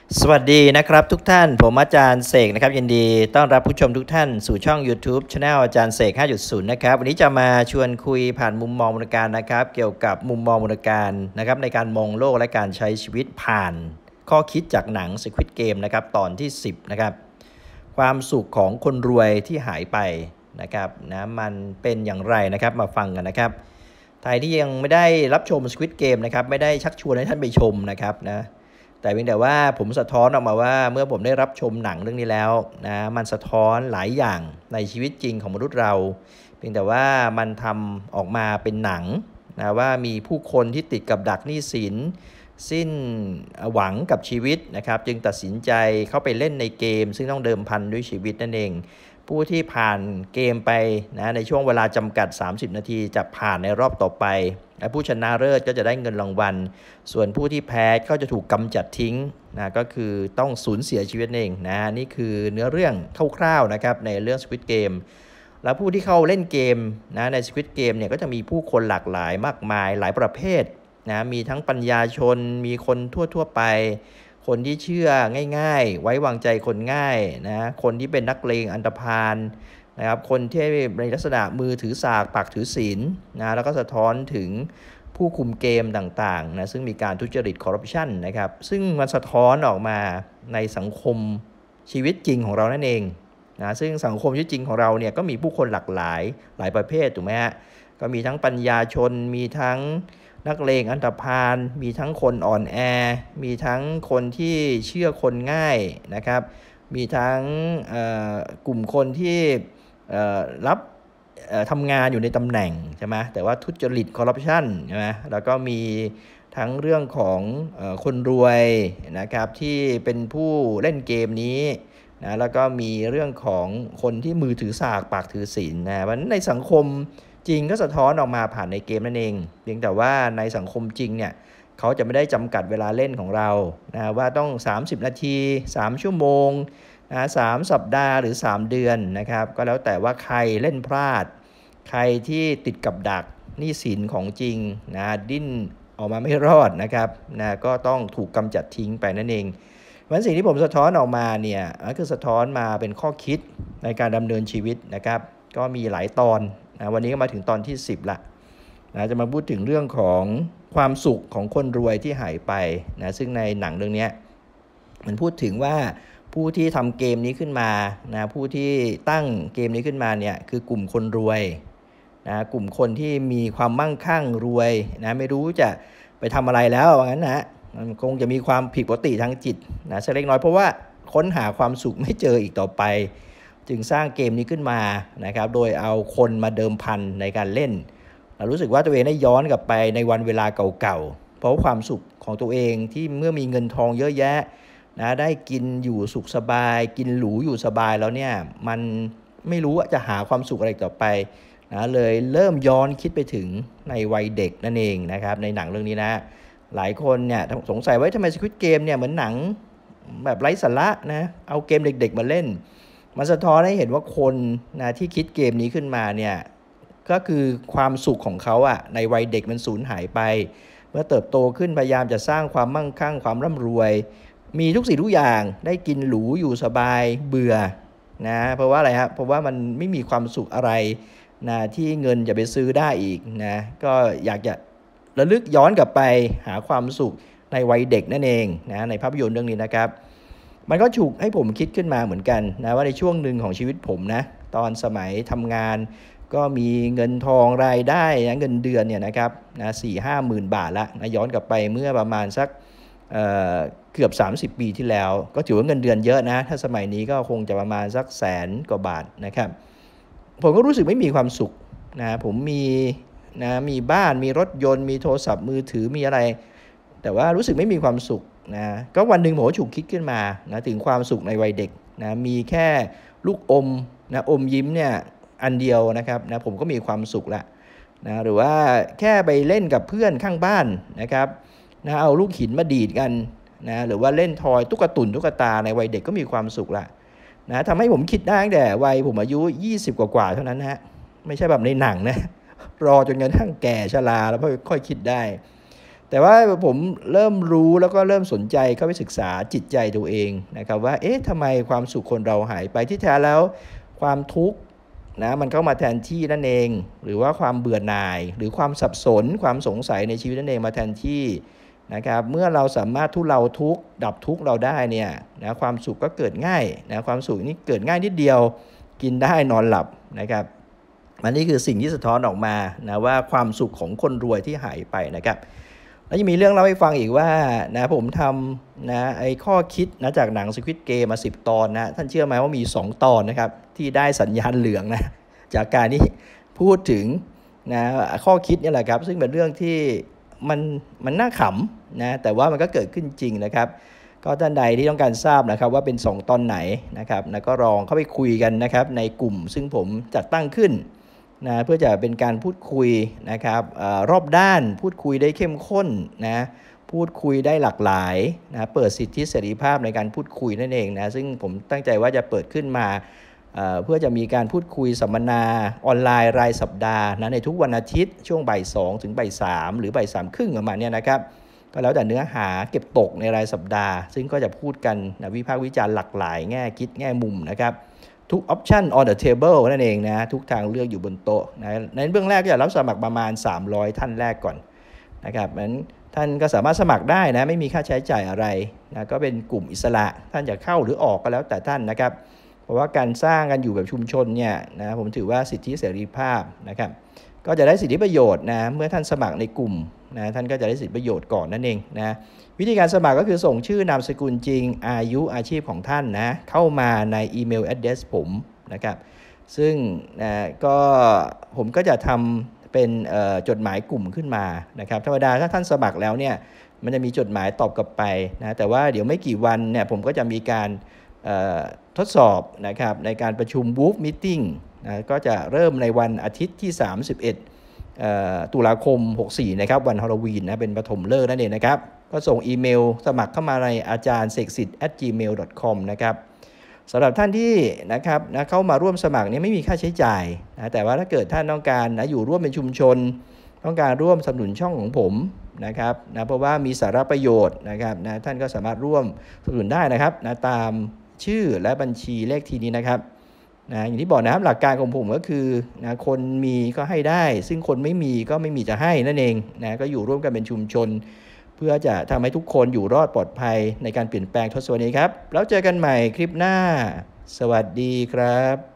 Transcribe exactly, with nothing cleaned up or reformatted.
สวัสดีนะครับทุกท่านผมอาจารย์เสกนะครับยินดีต้อนรับผู้ชมทุกท่านสู่ช่อง YouTube Channel อาจารย์เสก ห้าจุดศูนย์ นะครับวันนี้จะมาชวนคุยผ่านมุมมองมนการนะครับเกี่ยวกับมุมมองมนการนะครับในการมองโลกและการใช้ชีวิตผ่านข้อคิดจากหนัง Squid Game นะครับตอนที่สิบนะครับความสุขของคนรวยที่หายไปนะครับนะมันเป็นอย่างไรนะครับมาฟังกันนะครับใครที่ยังไม่ได้รับชม Squid Game นะครับไม่ได้ชักชวนให้ท่านไปชมนะครับนะแต่เพียงแต่ว่าผมสะท้อนออกมาว่าเมื่อผมได้รับชมหนังเรื่องนี้แล้วนะมันสะท้อนหลายอย่างในชีวิตจริงของมนุษย์เราเพียงแต่ว่ามันทำออกมาเป็นหนังนะว่ามีผู้คนที่ติดกับดักหนี้สินสิ้นหวังกับชีวิตนะครับจึงตัดสินใจเข้าไปเล่นในเกมซึ่งต้องเดิมพันด้วยชีวิตนั่นเองผู้ที่ผ่านเกมไปนะในช่วงเวลาจำกัดสามสิบนาทีจะผ่านในรอบต่อไปและผู้ชนะเลิศก็จะได้เงินรางวัลส่วนผู้ที่แพ้ก็จะถูกกำจัดทิ้งนะก็คือต้องสูญเสียชีวิตเองนะนี่คือเนื้อเรื่องคร่าวๆนะครับในเรื่อง Squid Game แล้วผู้ที่เข้าเล่นเกมนะใน Squid Game เนี่ยก็จะมีผู้คนหลากหลายมากมายหลายประเภทนะมีทั้งปัญญาชนมีคนทั่วๆไปคนที่เชื่อง่ายๆไว้วางใจคนง่ายนะคนที่เป็นนักเลงอันธพาลนะครับคนที่ในลักษณะมือถือสากปากถือศีลนะแล้วก็สะท้อนถึงผู้คุมเกมต่างๆนะซึ่งมีการทุจริตคอร์รัปชันนะครับซึ่งมันสะท้อนออกมาในสังคมชีวิตจริงของเรานั่นเองนะซึ่งสังคมชีวิตจริงของเราเนี่ยก็มีผู้คนหลากหลายหลายประเภทถูกไหมฮะก็มีทั้งปัญญาชนมีทั้งนักเลงอันธพาลมีทั้งคนอ่อนแอมีทั้งคนที่เชื่อคนง่ายนะครับมีทั้งกลุ่มคนที่รับทำงานอยู่ในตำแหน่งใช่ไหมแต่ว่าทุจริตคอร์รัปชันใช่ไหมแล้วก็มีทั้งเรื่องของคนรวยนะครับที่เป็นผู้เล่นเกมนี้นะแล้วก็มีเรื่องของคนที่มือถือสากปากถือศีลนะวันในสังคมจริงก็สะท้อนออกมาผ่านในเกมนั่นเองเพียงแต่ว่าในสังคมจริงเนี่ยเขาจะไม่ได้จำกัดเวลาเล่นของเรานะว่าต้องสามสิบนาทีสามชั่วโมงนะสามสัปดาห์หรือสามเดือนนะครับก็แล้วแต่ว่าใครเล่นพลาดใครที่ติดกับดักหนี้สินของจริงนะดิ้นออกมาไม่รอดนะครับนะก็ต้องถูกกำจัดทิ้งไปนั่นเองวันสิ่งที่ผมสะท้อนออกมาเนี่ยก็คือสะท้อนมาเป็นข้อคิดในการดำเนินชีวิตนะครับก็มีหลายตอนนะวันนี้ก็มาถึงตอนที่สิบละนะจะมาพูดถึงเรื่องของความสุขของคนรวยที่หายไปนะซึ่งในหนังเรื่องนี้มันพูดถึงว่าผู้ที่ทำเกมนี้ขึ้นมานะผู้ที่ตั้งเกมนี้ขึ้นมาเนี่ยคือกลุ่มคนรวยนะกลุ่มคนที่มีความมั่งคั่งรวยนะไม่รู้จะไปทำอะไรแล้วว่างั้นนะมันคงจะมีความผิดปกติทางจิตนะสักเล็กน้อยเพราะว่าค้นหาความสุขไม่เจออีกต่อไปจึงสร้างเกมนี้ขึ้นมานะครับโดยเอาคนมาเดิมพันในการเล่นรู้สึกว่าตัวเองได้ย้อนกลับไปในวันเวลาเก่าๆเพราะความสุขของตัวเองที่เมื่อมีเงินทองเยอะแยะนะได้กินอยู่สุขสบายกินหรูอยู่สบายแล้วเนี่ยมันไม่รู้ว่าจะหาความสุขอะไรต่อไปนะเลยเริ่มย้อนคิดไปถึงในวัยเด็กนั่นเองนะครับในหนังเรื่องนี้นะหลายคนเนี่ยสงสัยว่าทำไม Squid Game เนี่ยเหมือนหนังแบบไร้สาระนะเอาเกมเด็กๆมาเล่นมันสะท้อนให้เห็นว่าคนนะที่คิดเกมนี้ขึ้นมาเนี่ยก็คือความสุขของเขาอะในวัยเด็กมันสูญหายไปเมื่อเติบโตขึ้นพยายามจะสร้างความมั่งคั่งความร่ำรวยมีทุกสิ่งทุกอย่างได้กินหรูอยู่สบายเบื่อนะเพราะว่าอะไรครับเพราะว่ามันไม่มีความสุขอะไรนะที่เงินจะไปซื้อได้อีกนะก็อยากจะระลึกย้อนกลับไปหาความสุขในวัยเด็กนั่นเองนะในภาพยนตร์เรื่องนี้นะครับมันก็ฉุกให้ผมคิดขึ้นมาเหมือนกันนะว่าในช่วงหนึ่งของชีวิตผมนะตอนสมัยทำงานก็มีเงินทองรายได้นะเงินเดือนเนี่ยนะครับนะสี่ห้าหมื่นบาทละนะย้อนกลับไปเมื่อประมาณสัก เ, เกือบสามสิบปีที่แล้วก็ถือว่าเงินเดือนเยอะนะถ้าสมัยนี้ก็คงจะประมาณสักแสนกว่าบาทนะครับผมก็รู้สึกไม่มีความสุขนะผมมีนะมีบ้านมีรถยนต์มีโทรศัพท์มือถือมีอะไรแต่ว่ารู้สึกไม่มีความสุขนะก็วันหนึ่งผมก็ฉุกคิดขึ้นมานะถึงความสุขในวัยเด็กนะมีแค่ลูกอมนะอมยิ้มเนี่ยอันเดียวนะครับนะผมก็มีความสุขละนะหรือว่าแค่ไปเล่นกับเพื่อนข้างบ้านนะครับนะเอาลูกหินมาดีดกันนะหรือว่าเล่นทอยตุ๊กตุ่นตุ๊กตาในวัยเด็กก็มีความสุขละนะทำให้ผมคิดได้ตั้งแต่วัยผมอายุยี่สิบกว่าๆเท่านั้นฮะไม่ใช่แบบในหนังนะรอจนกระทั่งแก่ชราแล้วค่อยคิดได้แต่ว่าผมเริ่มรู้แล้วก็เริ่มสนใจเข้าไปศึกษาจิตใจตัวเองนะครับว่าเอ๊ะทำไมความสุขคนเราหายไปที่แท้แล้วความทุกข์นะมันเข้ามาแทนที่นั่นเองหรือว่าความเบื่อหน่ายหรือความสับสนความสงสัยในชีวิตนั่นเองมาแทนที่นะครับเมื่อเราสามารถทุเลาทุกข์ดับทุกข์เราได้เนี่ยนะความสุขก็เกิดง่ายนะความสุขนี้เกิดง่ายนิดเดียวกินได้นอนหลับนะครับอันนี้คือสิ่งที่สะท้อนออกมานะว่าความสุขของคนรวยที่หายไปนะครับแล้วยังมีเรื่องเล่าให้ฟังอีกว่านะผมทำนะไอ้ข้อคิดนะจากหนัง Squid Game มาสิบตอนนะท่านเชื่อไหมว่ามีสองตอนนะครับที่ได้สัญญาณเหลืองนะจากการที่พูดถึงนะข้อคิดนี่แหละครับซึ่งเป็นเรื่องที่มันมันน่าขำนะแต่ว่ามันก็เกิดขึ้นจริงนะครับก็ท่านใดที่ต้องการทราบนะครับว่าเป็นสองตอนไหนนะครับนะก็ลองเข้าไปคุยกันนะครับในกลุ่มซึ่งผมจัดตั้งขึ้นนะเพื่อจะเป็นการพูดคุยนะครับอรอบด้านพูดคุยได้เข้มข้นนะพูดคุยได้หลากหลายนะเปิดสิทธิเสรีภาพในการพูดคุยนั่นเองนะซึ่งผมตั้งใจว่าจะเปิดขึ้นมาเเพื่อจะมีการพูดคุยสัมมนาออนไลน์รายสัปดาห์นะในทุกวันอาทิตย์ช่วงบ่ายสองถึงบ่ายสามหรือบ่ายสามครึ่งประมาณนี้นะครับก็แล้วแต่เนื้อหาเก็บตกในรายสัปดาห์ซึ่งก็จะพูดกันนะวิพากษ์วิจารณ์หลากหลายแง่คิดแง่มุมนะครับทุก option on the table นั่นเองนะทุกทางเลือกอยู่บนโต๊ะนะในเบื้องแรกก็จะรับสมัครประมาณสามร้อยท่านแรกก่อนนะครับนั้นท่านก็สามารถสมัครได้นะไม่มีค่าใช้จ่ายอะไรนะก็เป็นกลุ่มอิสระท่านจะเข้าหรือออกก็แล้วแต่ท่านนะครับเพราะว่าการสร้างกันอยู่แบบชุมชนเนี่ยนะผมถือว่าสิทธิเสรีภาพนะครับก็จะได้สิทธิประโยชน์นะเมื่อท่านสมัครในกลุ่มนะท่านก็จะได้สิทธิประโยชน์ก่อนนั่นเองนะวิธีการสมัครก็คือส่งชื่อนามสกุลจริงอายุอาชีพของท่านนะเข้ามาในอีเมล address ผมนะครับซึ่งนะก็ผมก็จะทำเป็นจดหมายกลุ่มขึ้นมานะครับธรรมดาถ้าท่านสมัครแล้วเนี่ยมันจะมีจดหมายตอบกลับไปนะแต่ว่าเดี๋ยวไม่กี่วันเนี่ยผมก็จะมีการทดสอบนะครับในการประชุม Booth Meeting นะก็จะเริ่มในวันอาทิตย์ที่สามสิบเอ็ดตุลาคมหกสิบสี่นะครับวันฮาโลวีนนะเป็นปฐมฤกษ์นั่นเองนะครับก็ส่งอีเมลสมัครเข้ามาในอาจารย์เสกสิทธิ์ แอท จีเมล ดอท คอม นะครับสำหรับท่านที่นะครับนะเข้ามาร่วมสมัครนี้ไม่มีค่าใช้จ่ายนะแต่ว่าถ้าเกิดท่านต้องการนะอยู่ร่วมเป็นชุมชนต้องการร่วมสนับสนุนช่องของผมนะครับนะเพราะว่ามีสาระประโยชน์นะครับนะท่านก็สามารถร่วมสนับสนุนได้นะครับนะตามชื่อและบัญชีเลขที่นี้นะครับนะอย่างที่บอกนะครับหลักการของผมก็คือนะคนมีก็ให้ได้ซึ่งคนไม่มีก็ไม่มีจะให้นั่นเองนะก็อยู่ร่วมกันเป็นชุมชนเพื่อจะทำให้ทุกคนอยู่รอดปลอดภัยในการเปลี่ยนแปลงทศวรรษนี้ครับแล้วเจอกันใหม่คลิปหน้าสวัสดีครับ